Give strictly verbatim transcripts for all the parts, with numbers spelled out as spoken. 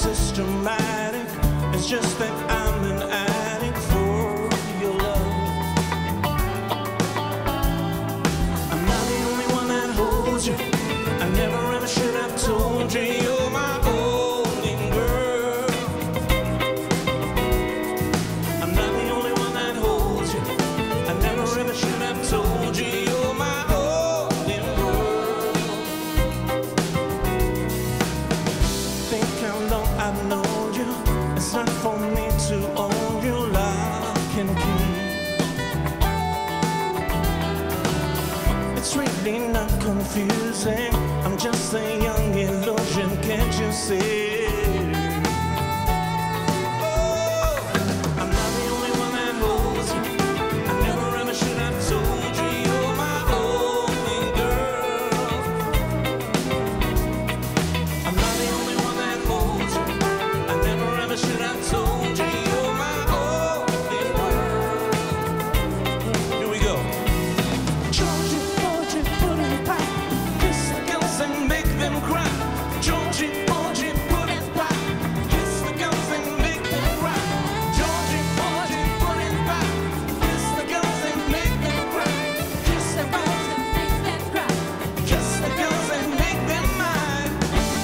systematic. It's just that I'm an addict for your love. I'm not the only one that holds you. I never ever should have told you you're my only girl. I'm not the only one that holds you. I never ever should have told you you're my only girl. Think how long I've known you. It's not for me to own you, lock and key. It's really not confusing. I'm just a young illusion, can't you see? Oh, I'm not the only one that holds you. I never ever should have told you you're my only girl. I'm not the only one that holds you. I never ever should have told you you're my only girl. Here we go. Georgie, Georgie, put it back. Kiss the girls and make them cry. Georgie, Georgie, put it back. Kiss the girls and make them cry. Georgie, Georgie, put it back. Kiss the girls and make them cry. Kiss the girls and make them cry. Kiss the girls and make them mine.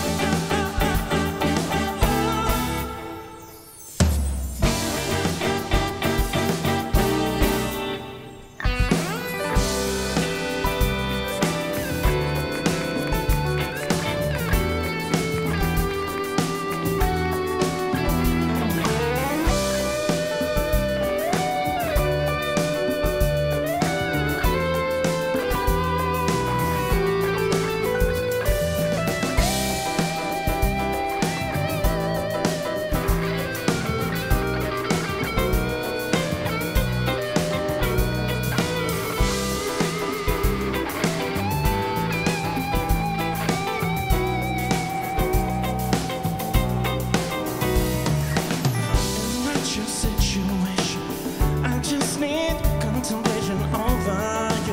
Not your situation. I just need contemplation over you.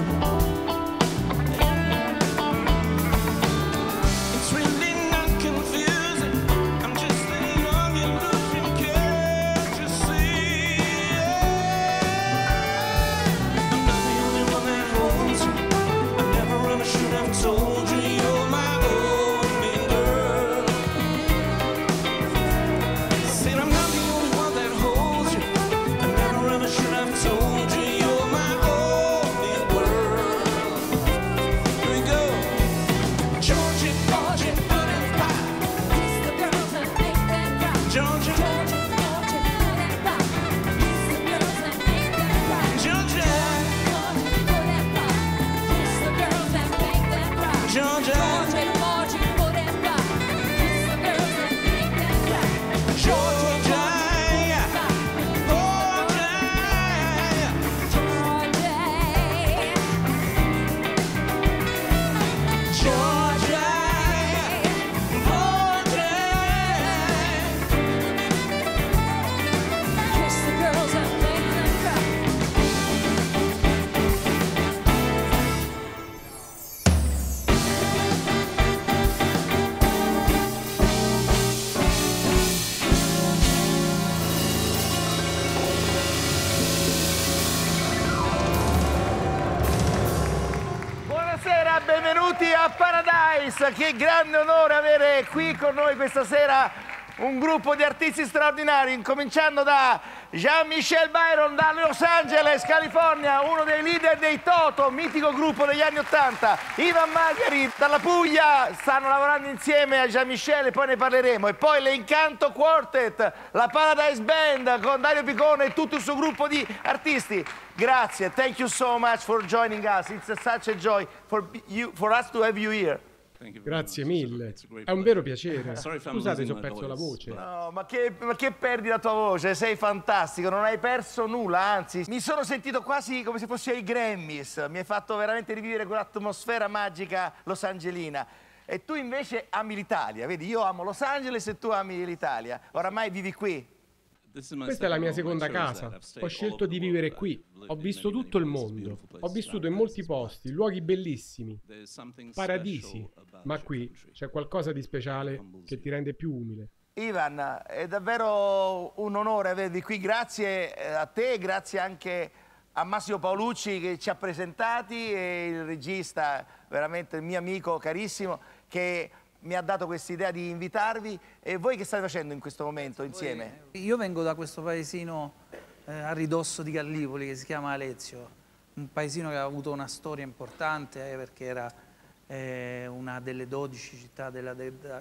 It's really not confusing. I'm just a young illusion, can't you see? I'm not the only one that holds you. I never ever should have told you you're my only girl. Said I'm not the only one that holds you. I never ever should have told you you're my only world. Here we go. Georgie, Georgie, put it back. Kiss the girls and make them cry. Georgie, Georgie, Georgie, put it back. Kiss the girls and make them cry. Georgie, Georgie, put it back. Kiss the girls and make them cry. Georgie, Georgie, Georgie, put it back. Kiss the girls and make them cry. Georgie, Georgie. Kiss the girls and make them cry. Buonasera, benvenuti a Paradise. Che grande onore avere qui con noi questa sera un gruppo di artisti straordinari, incominciando da Jean-Michel Byron da Los Angeles, California, uno dei leader dei Toto, mitico gruppo degli anni Ottanta. Ivan Margari dalla Puglia, stanno lavorando insieme a Jean-Michel e poi ne parleremo. E poi l'Incanto Quartet, la Paradise Band con Dario Picone e tutto il suo gruppo di artisti. Grazie, thank you so much for joining us. It's such a joy for you, for us to have you here. Grazie mille, è un vero piacere. Scusate se ho perso la voce. No, ma che, ma che perdi la tua voce? Sei fantastico, non hai perso nulla, anzi, mi sono sentito quasi come se fossi ai Grammys. Mi hai fatto veramente rivivere quell'atmosfera magica losangelina. E tu invece ami l'Italia, vedi, io amo Los Angeles e tu ami l'Italia. Oramai vivi qui. Questa è la mia seconda casa. Ho scelto di vivere qui. Ho visto tutto il mondo. Ho vissuto in molti posti, luoghi bellissimi, paradisi. Ma qui c'è qualcosa di speciale che ti rende più umile. Ivan, è davvero un onore avervi qui, grazie a te, grazie anche a Massimo Paolucci che ci ha presentati e il regista, veramente il mio amico carissimo, che mi ha dato questa idea di invitarvi. E voi che state facendo in questo momento insieme? Io vengo da questo paesino eh, a ridosso di Gallipoli che si chiama Alezio, un paesino che ha avuto una storia importante eh, perché era eh, una delle dodici città della, de, da,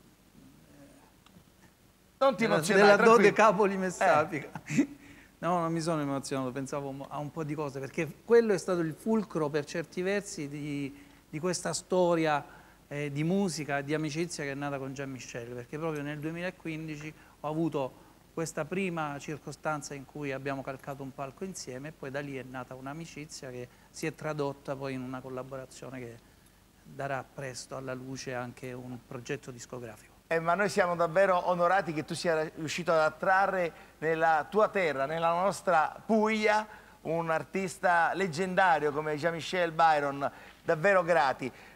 Non ti della, emozionare, della tranquillo. Dodecapoli Messapica. Eh. No, non mi sono emozionato, pensavo a un po' di cose, perché quello è stato il fulcro per certi versi di, di questa storia eh, di musica, di amicizia che è nata con Jean-Michel, perché proprio nel duemilaquindici ho avuto questa prima circostanza in cui abbiamo calcato un palco insieme e poi da lì è nata un'amicizia che si è tradotta poi in una collaborazione che darà presto alla luce anche un progetto discografico. Eh, ma noi siamo davvero onorati che tu sia riuscito ad attrarre nella tua terra, nella nostra Puglia, un artista leggendario come Jean-Michel Byron, davvero grati.